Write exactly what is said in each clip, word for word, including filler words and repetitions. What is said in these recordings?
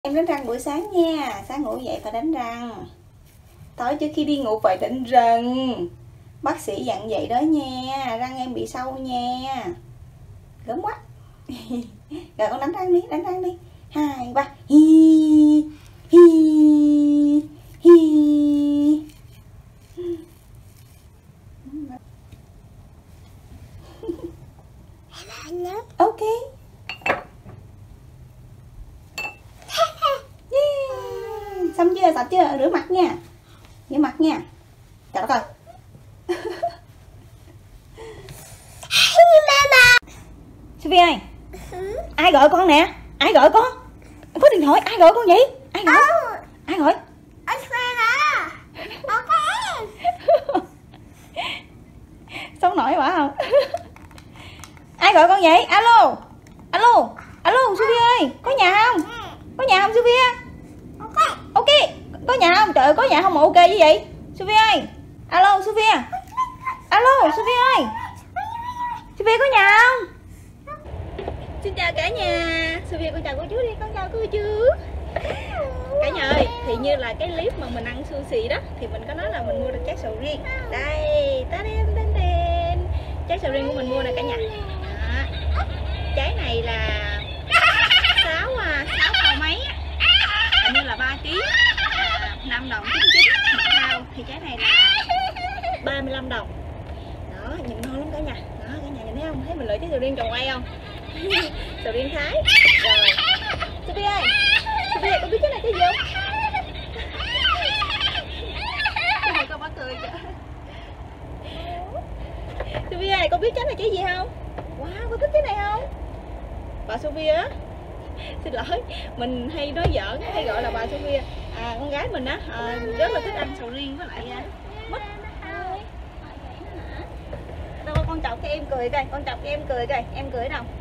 Em đánh răng buổi sáng nha. Sáng ngủ dậy phải đánh răng. Tối trước khi đi ngủ phải đánh răng. Bác sĩ dặn vậy đó nha. Răng em bị sâu nha. Gớm quá. Rồi con đánh răng đi, đánh răng đi. Hai, ba. Hi hi hi. Ok. Yeah. Xong chưa? Sạch chưa? Rửa mặt nha. Rửa mặt nha. Trời đất ơi. Sophie ơi. Ai gọi con nè? Ai gọi con? Có điện thoại, ai gọi con vậy? Ai gọi? Ai gọi? Sống nổi quả không? Ai gọi con vậy? Alo. Alo. Alo Sophie ơi, có nhà không? Có nhà không Sophie? Ok. Có nhà không? Trời ơi, có nhà không mà ok như vậy? Sophie ơi. Alo Sophie. Alo Sophie ơi. Sophie có nhà không? Xin chào cả nhà. Sophie con chào cô chú đi, con chào cô chú. Cả nhà ơi, thì như là cái clip mà mình ăn sushi đó, thì mình có nói là mình mua được trái sầu riêng. Đây, ta đen tên đen. Trái sầu riêng của mình mua nè cả nhà. Đó. Trái này là sáu sáu bao mấy á. Hình như là ba ký, à, năm đồng chín chín một bao. Thì trái này là ba mươi lăm đồng. Đó, nhìn ngon lắm cả nhà. Đó, cả nhà nhìn thấy không? Thấy mình lựa trái sầu riêng trồng quay không? Sầu riêng Thái. Rồi Sophie ơi, Sophie con biết cái này cái gì không? Cái này con bắt cười kìa. Sophie ơi, con biết trái này cái gì không? Wow, con thích cái này không? Bà Sophie á, xin lỗi, mình hay nói giỡn, hay gọi là bà Sophie. À, con gái mình á, à, rất là thích ăn sầu riêng với lại à, mít. Đâu con chọc cái em cười coi, con chọc cái em cười coi, em cười đâu?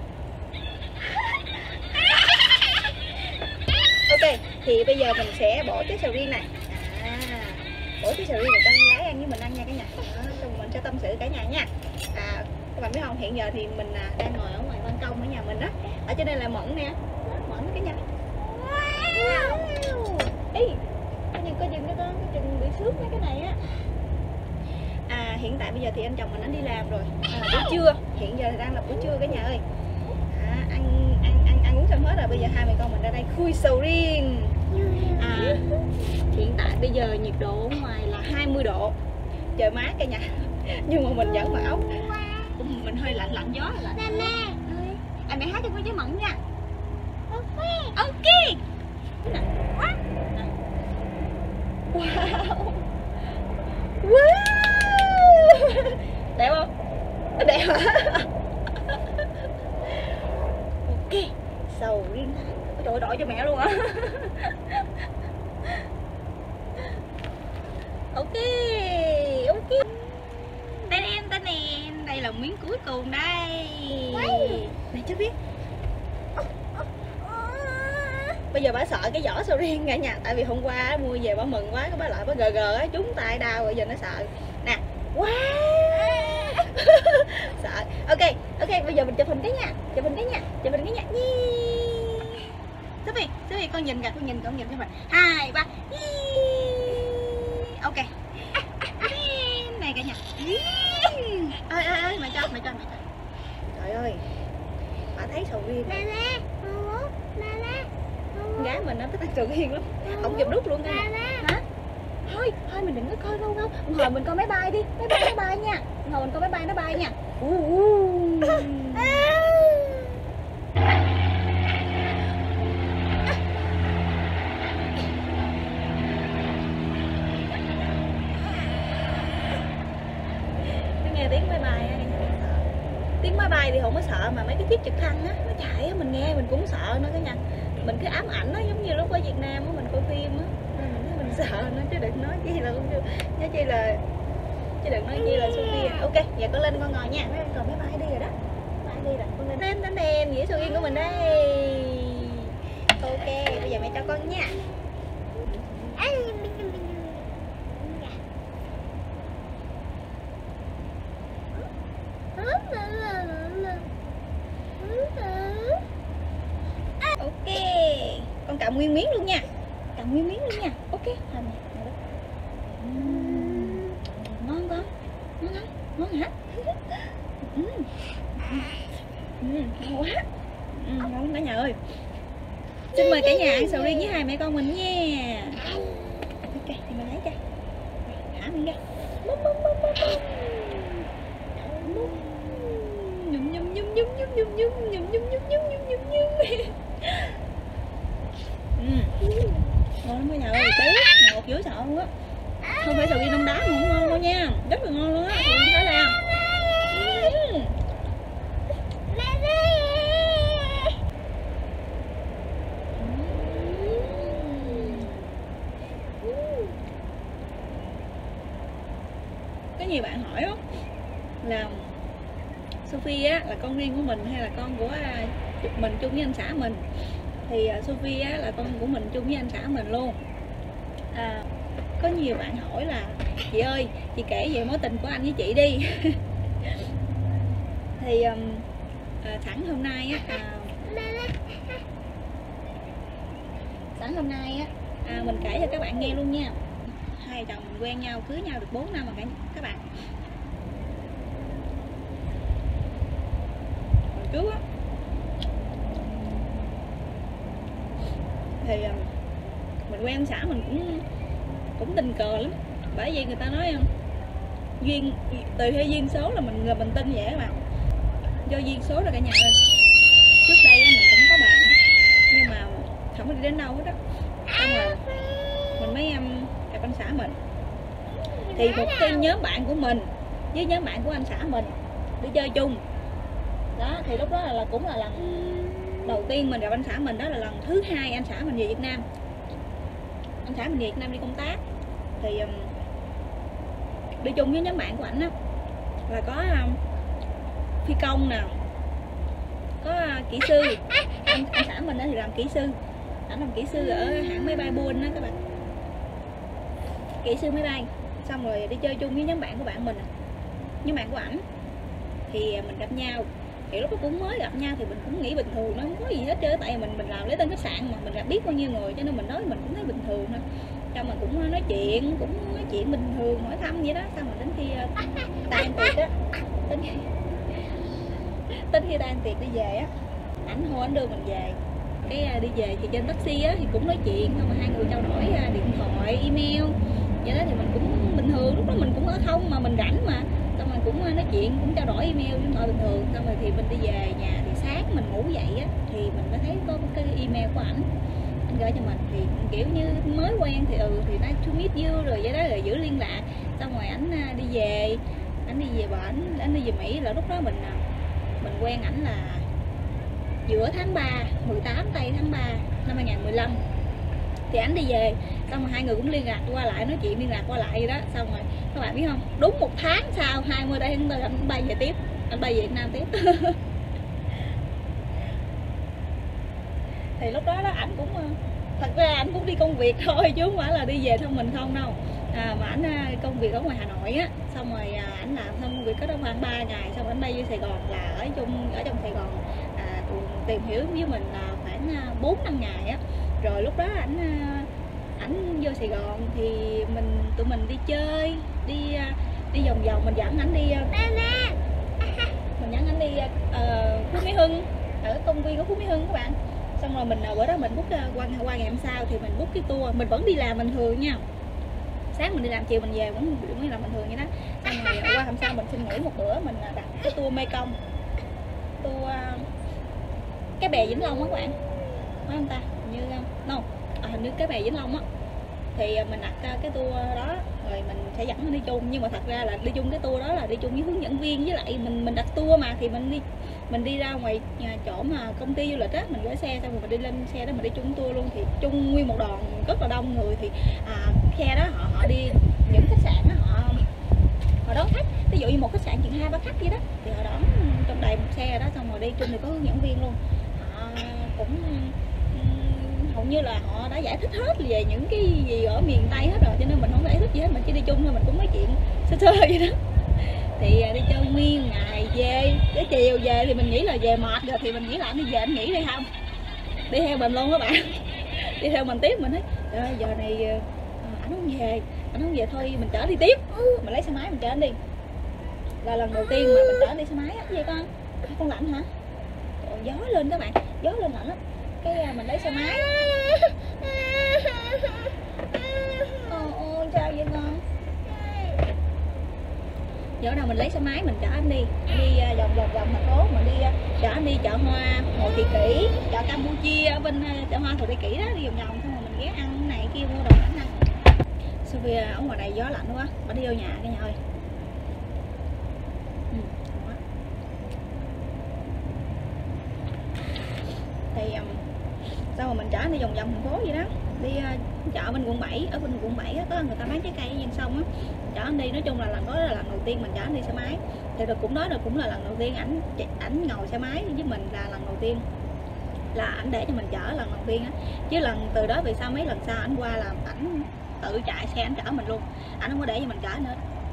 Ok, thì bây giờ mình sẽ bổ trái sầu riêng này. À, bổ trái sầu riêng để cho con gái ăn với mình ăn nha cả nhà. Đó, xong mình sẽ tâm sự cả nhà nha. À, các bạn biết không, hiện giờ thì mình à, đang ngồi ở ngoài ban công ở nhà mình đó. Ở trên đây là mận nè, mận cả nhà. Wow. Ê, có chừng có chừng cái con, có chừng bị xước mấy cái này á. À, hiện tại bây giờ thì anh chồng mình anh đi làm rồi. À, buổi trưa, hiện giờ thì đang là buổi trưa cả nhà ơi. À, ăn ăn ăn ăn uống xong hết rồi, bây giờ hai mẹ con mình ra đây khui sầu riêng. À, hiện tại bây giờ nhiệt độ ở ngoài là hai mươi độ, trời mát cả nhà, nhưng mà mình vẫn mặc áo, mình hơi lạnh lạnh gió lạnh. Mẹ, à, mẹ hát cho con với mận nha. Ok. Wow. Wow. Đẹp không? Đẹp hả? Ok, sầu riêng Thái. Trời ơi, đổi cho mẹ luôn hả? Ok, ok. Tên em, tên em. Đây là miếng cuối cùng đây. Này chưa biết. Bây giờ bà sợ cái vỏ sầu riêng cả nhà. Tại vì hôm qua mua về bà mừng quá, cái bà lại bà gờ gờ á, trúng tay đau rồi giờ nó sợ. Nè. Wow. Sợ. Ok, ok, bây giờ mình chụp hình cái nha. Chụp hình cái nha. Chụp hình cái nha. Sophie, Sophie con nhìn kìa, con nhìn, con nhìn cho mình. Hai, ba. Ok. Này cả nhà. Ơi ơi ơi, mẹ cho, mẹ cho, mẹ cho. Trời ơi. Bà thấy sầu riêng. Mẹ mẹ. Mẹ. Con gái mình nó thích ăn sầu riêng lắm. Không kịp đút luôn cả nhà. Hả? Thôi, thôi mình đừng có coi đâu đâu. Hồi mình coi máy bay đi. Máy bay nó bay nha. Hồi mình coi máy bay nó bay nha. Uh, uh. Nghe tiếng máy bay á, tiếng máy bay thì không có sợ, mà mấy cái chiếc trực thăng á nó chạy á, mình nghe mình cũng sợ nữa cả nhà. Mình cứ ám ảnh nó giống như lúc ở Việt Nam á, mình coi phim á, mình thấy mình sợ nó, chứ đừng nói chi là không, nói chi là chứ đừng nói chi là Sophie. Ok, giờ con lên con ngồi nha. Còn máy bay đi rồi đó, máy bay đi rồi, con lên tên tên đèn nghĩa sầu riêng của mình đây. Ok, bây giờ mẹ cho con nha. Ok, con cầm nguyên miếng luôn nha, cầm nguyên miếng luôn nha. Ok, làm nè. Uhm, ngon không? Ngon không? Ngon hả? Uhm. Uhm, ngon quá. Uhm, ngon cả nhà ơi. Xin mời cả nhà ăn sầu riêng với hai mẹ con mình nha. Ok, thì mình lấy cho. Thả miếng ra. Bum bum bum bum bum. Nhum nhum nhum nhum nhum nhum nhum nhum nhum nhum nhum nhum nhum nhum. Ừm. Ngon lắm cả nhà ơi, béo, ngọt dữ sợ luôn á. Không phải sầu riêng đông đá mà không ngon đâu nha, rất là ngon luôn á, sầu riêng Thái Lan. Uhm. Có nhiều bạn hỏi đó, là Sophie á, là con riêng của mình hay là con của mình chung với anh xã mình. Thì Sophie á, là con của mình chung với anh xã mình luôn. À, có nhiều bạn hỏi là chị ơi, chị kể về mối tình của anh với chị đi. Thì um, à, sẵn hôm nay á, à, sẵn hôm nay á, à, mình kể cho các bạn nghe luôn nha. Hai chồng mình quen nhau, cưới nhau được bốn năm rồi các bạn. Hồi trước á thì mình quen xã mình cũng cũng tình cờ lắm, bởi vì người ta nói duyên từ thế duyên số là mình người mình tin vậy các bạn. Do duyên số rồi cả nhà ơi. Trước đây mình cũng có bạn nhưng mà không có đi đến đâu hết á, xong rồi mình mới gặp anh xã mình. Thì một cái nhóm bạn của mình với nhóm bạn của anh xã mình đi chơi chung đó, thì lúc đó là, là cũng là lần đầu tiên mình gặp anh xã mình, đó là lần thứ hai anh xã mình về Việt Nam. Anh xã mình về Việt Nam đi công tác thì um, đi chung với nhóm bạn của ảnh á, là có um, phi công nào, có uh, kỹ sư. Anh, anh xã mình thì làm kỹ sư, ảnh làm kỹ sư ở hãng máy bay Boeing đó các bạn, kỹ sư máy bay. Xong rồi đi chơi chung với nhóm bạn của bạn mình, nhóm bạn của ảnh thì mình gặp nhau. Thì lúc đó cũng mới gặp nhau thì mình cũng nghĩ bình thường, nó không có gì hết trơn, tại vì mình mình làm lễ tân khách sạn mà mình gặp biết bao nhiêu người, cho nên mình nói mình cũng thấy bình thường thôi. Cho mình cũng nói chuyện, cũng nói chuyện bình thường, hỏi thăm vậy đó. Xong rồi đến khi uh, tan tiệc á, đến khi đến khi tan tiệc đi về á, ảnh hô ảnh đưa mình về. Cái uh, đi về thì trên taxi á thì cũng nói chuyện, xong rồi hai người trao đổi uh, điện thoại, email vậy đó. Thì mình cũng bình thường, lúc đó mình cũng ở không mà mình rảnh mà, xong rồi cũng nói chuyện, cũng trao đổi email điện thoại bình thường. Xong rồi thì mình đi về nhà thì sáng mình ngủ dậy á thì mình mới thấy có cái email của ảnh, anh gửi cho mình. Thì kiểu như mới quen thì ừ thì nice to meet you rồi vậy đó, rồi giữ liên lạc. Xong rồi ảnh đi về, ảnh đi về bển, ảnh đi về Mỹ. Là lúc đó mình mình quen ảnh là giữa tháng ba, mười tám tây tháng ba năm hai nghìn mười lăm thì ảnh đi về. Xong rồi hai người cũng liên lạc qua lại, nói chuyện liên lạc qua lại vậy đó. Xong rồi các bạn biết không, đúng một tháng sau hai mươi tây tháng tư anh bay về tiếp, anh bay về Việt Nam tiếp. Thì lúc đó đó ảnh cũng, thật ra ảnh cũng đi công việc thôi chứ không phải là đi về thăm mình không đâu. À, mà ảnh công việc ở ngoài Hà Nội á, xong rồi ảnh làm xong công việc có đó khoảng ba ngày, xong ảnh bay vô Sài Gòn, là ở chung ở trong Sài Gòn à, tìm hiểu với mình là khoảng bốn năm ngày á. Rồi lúc đó ảnh ảnh vô Sài Gòn thì mình tụi mình đi chơi, đi đi vòng vòng, mình dẫn ảnh đi mình dẫn ảnh đi uh, Phú Mỹ Hưng, ở công viên của Phú Mỹ Hưng các bạn. Xong rồi mình bữa đó mình book qua qua ngày hôm sau thì mình book cái tour, mình vẫn đi làm bình thường nha, sáng mình đi làm chiều mình về vẫn vẫn đi làm bình thường vậy đó. Xong rồi qua hôm sau mình xin nghỉ một bữa, mình đặt cái tour Mekong, tour uh, cái bè Vĩnh Long á các bạn, phải không ta, như no à, hình như cái bè Vĩnh Long á. Thì mình đặt cái tour đó rồi mình sẽ dẫn nó đi chung, nhưng mà thật ra là đi chung cái tour đó là đi chung với hướng dẫn viên, với lại mình mình đặt tour mà, thì mình đi mình đi ra ngoài chỗ mà công ty du lịch á, mình gửi xe xong rồi mình đi lên xe đó mình đi chung tour luôn. Thì chung nguyên một đoàn rất là đông người. Thì à, xe đó họ họ đi những khách sạn đó, họ họ đón khách, ví dụ như một khách sạn chừng hai ba khách vậy đó, thì họ đón trong đầy một xe đó. Xong rồi đi chung thì có hướng dẫn viên luôn, họ cũng hầu như là họ đã giải thích hết về những cái gì ở miền Tây hết rồi, cho nên mình không giải thích gì hết, mình chỉ đi chung thôi, mình cũng nói chuyện sơ sơ vậy đó. Thì đi chơi nguyên ngày về, cái chiều về thì mình nghĩ là về mệt rồi, thì mình nghĩ là anh đi về anh nghỉ đi không, đi theo mình luôn các bạn. đi theo mình tiếp. Mình thấy trời ơi, giờ này à, ảnh không về, ảnh không về thôi mình chở đi tiếp. Mình lấy xe máy mình chở anh đi. Là lần đầu tiên mà mình chở đi xe máy á. Gì con? Con lạnh hả? Trời, gió lên các bạn, gió lên lạnh lắm. Cái mình lấy xe máy. Ôi ôi sao vậy con? Giờ nào mình lấy xe máy mình chở anh đi, anh đi vòng vòng vòng thành phố, mình đi chở anh đi chợ hoa Hồ Thị Kỷ, chợ Campuchia ở bên chợ hoa Hồ Thị Kỷ đó, đi vòng vòng xong rồi mình ghé ăn cái này kia mua đồ ăn ăn. Sophia ở ngoài này gió lạnh quá, bà đi vô nhà cả nhà ơi. Ừ, thì um, sau mà mình chở anh đi vòng vòng thành phố vậy đó, đi uh, chợ bên quận bảy, ở bên quận bảy á, có người ta bán trái cây ven sông á, chở anh đi. Nói chung là lần đó là lần đầu tiên mình chở anh đi xe máy, thì được cũng nói là cũng là lần đầu tiên ảnh ảnh ngồi xe máy với mình, là lần đầu tiên là ảnh để cho mình chở lần đầu tiên á. Chứ lần từ đó về sau mấy lần sau ảnh qua là ảnh tự chạy xe ảnh chở mình luôn, ảnh không có để cho mình chở nữa.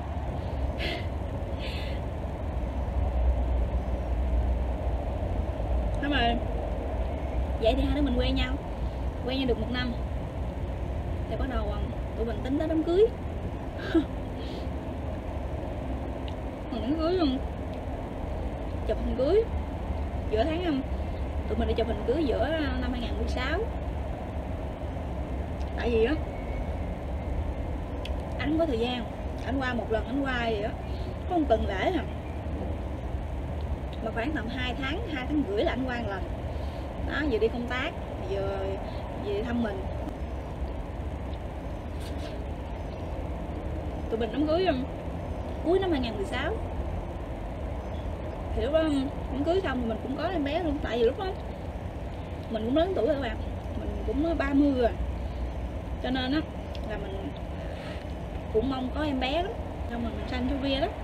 Thế mà vậy thì hai đứa mình quen nhau quen nhau được một năm thì bắt đầu tụi mình tính tới đám cưới. Đám cưới luôn, chụp hình cưới giữa tháng năm, tụi mình đi chụp hình cưới giữa năm hai không một sáu. Tại vì á anh không có thời gian, anh qua một lần anh qua vậy đó, có một tuần lễ à, mà khoảng tầm hai tháng hai tháng rưỡi là anh qua một lần đó, vừa đi công tác vừa về thăm mình. Tụi mình đám cưới cuối năm hai không một sáu, thì lúc đó đám cưới xong thì mình cũng có em bé luôn. Tại vì lúc đó mình cũng lớn tuổi rồi các bạn, mình cũng ba mươi rồi, cho nên á là mình cũng mong có em bé lắm, xong rồi mình sanh Sophia đó.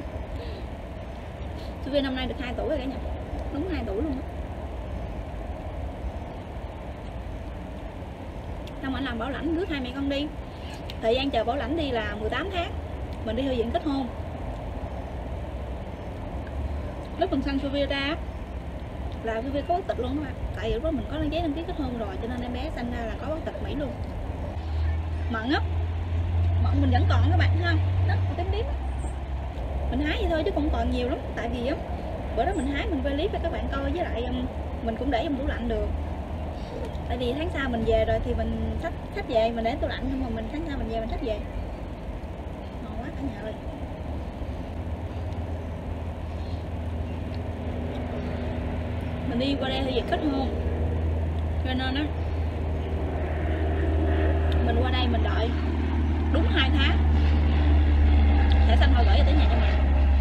Sophia năm nay được hai tuổi rồi cả nhà, đúng hai tuổi luôn á. Xong anh làm bảo lãnh rước hai mẹ con đi, thời gian chờ bảo lãnh đi là mười tám tháng, mình đi thư viện kết hôn. Lúc mình sanh Sophia ra là Sophia có quốc tịch luôn các bạn, tại vì lúc đó mình có đăng giấy đăng ký kết hôn rồi, cho nên em bé sanh ra là có quốc tịch Mỹ luôn. Mận á, mận mình vẫn còn các bạn thấy không, đó tím tím mình hái vậy thôi chứ cũng còn nhiều lắm. Tại vì á bữa đó mình hái mình quay clip cho các bạn coi, với lại mình cũng để trong tủ lạnh được. Tại vì tháng sau mình về rồi thì mình xách xách về, mình để tủ lạnh nhưng mà mình tháng sau mình về mình xách về. Ngon quá cả nhà ơi. Mình đi qua đây thì kết hôn, cho nên á mình qua đây mình đợi đúng hai tháng thẻ xanh hồi gửi tới nhà cho mẹ.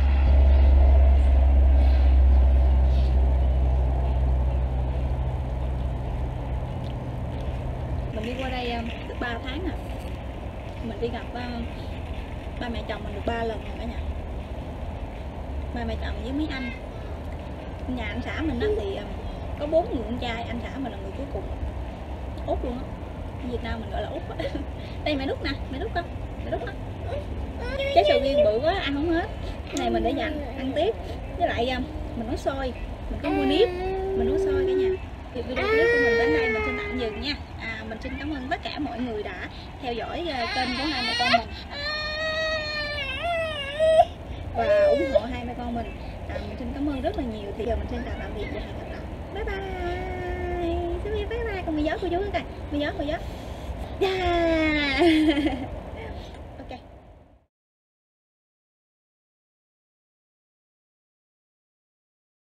Mình đi qua đây được ba tháng nè, mình đi gặp uh, ba mẹ chồng mình được ba lần rồi cả nhà. Ba mẹ chồng với mấy anh nhà anh xã mình đó thì um, có bốn người con trai, anh xã mình là người cuối cùng, út luôn á, Việt Nam mình gọi là út. Đây mẹ đút nè, mẹ đút con, mẹ đút con. Trái sầu riêng bự quá ăn không hết, cái này mình để dành ăn tiếp. Với lại um, mình nấu xôi, mình có mua nếp, mình nấu xôi cả nhà. Thì video clip của mình đến đây mình xin tạm dừng nha. À, mình xin cảm ơn tất cả mọi người đã theo dõi uh, kênh của hai mẹ con mình và ủng hộ hai mẹ con mình. À, mình xin cảm ơn rất là nhiều. Thì giờ mình xin chào tạm biệt và hẹn gặp lại. Bye bye. Bye bye. Con mì gió cô chú coi, mì gió mì gió. Yeah.